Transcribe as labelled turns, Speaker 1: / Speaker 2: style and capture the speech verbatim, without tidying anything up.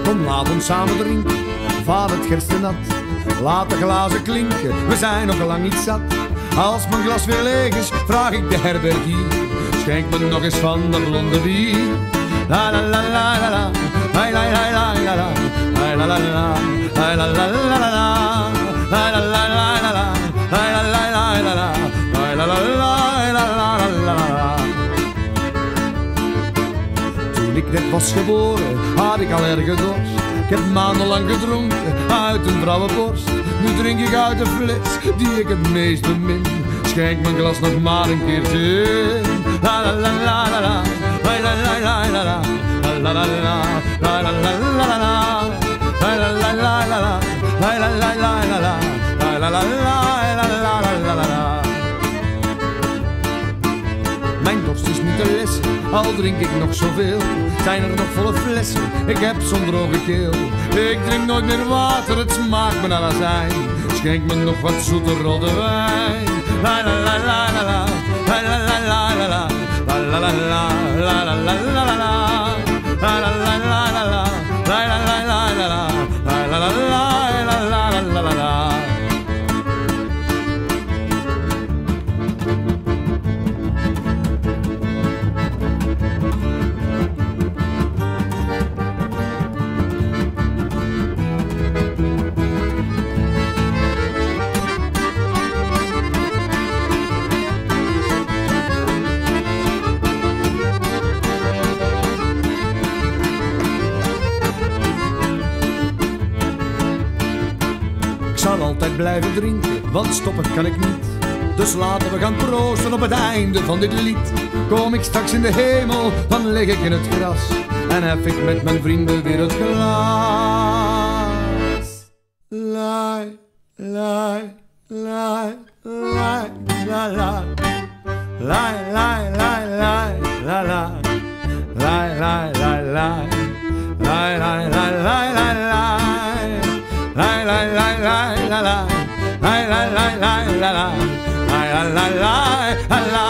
Speaker 1: Kom, laat ons samen drinken, vaat het gerste nat. Laat de glazen klinken, we zijn nog lang niet zat. Als mijn glas weer leeg is, vraag ik de herbergier. Schenk me nog eens van de blonde bier. La la la la la la, la la la la la la, la la la la, la la la la la, la la la la la, la la la la la, la la la la la. Toen ik net was geboren, had ik al erge dorst. Ik heb maandenlang gedronken uit een vrouwenborst. Nu drink ik uit de fles die ik het meest bemin. Schenk mijn glas nog maar een keertje in. La la la la la la, la la la la la, la la la la, la la la la la, la la la la la, la la la la la, la la la la la la. Mijn dorst is niet te lessen, al drink ik nog zoveel. Zijn er nog volle flessen, ik heb zo'n droge keel. Ik drink nooit meer water, het smaakt me naar azijn. Schenk me nog wat zoete rode wijn. La la la la la la, la la la la la la, la la la la, la la la la la, la la la la la la, la la la la la la, la la la la la la la la. Ik zal altijd blijven drinken, want stoppen kan ik niet. Dus laten we gaan proosten op het einde van dit lied. Kom ik straks in de hemel, dan lig ik in het gras en hef ik met mijn vrienden weer het glas. Lai, lai, lai, lai, la la. Lai, lai, lai, lai, la la. Lai, lai, lai, lai. Lai, lai, lai, lai, lai, lai. La la la la la la, la la la la la la, la la la la la.